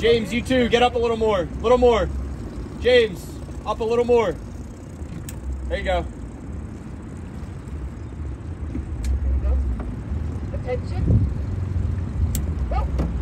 James, you too. Get up a little more. A little more. James, up a little more. There you go. Attention. Go.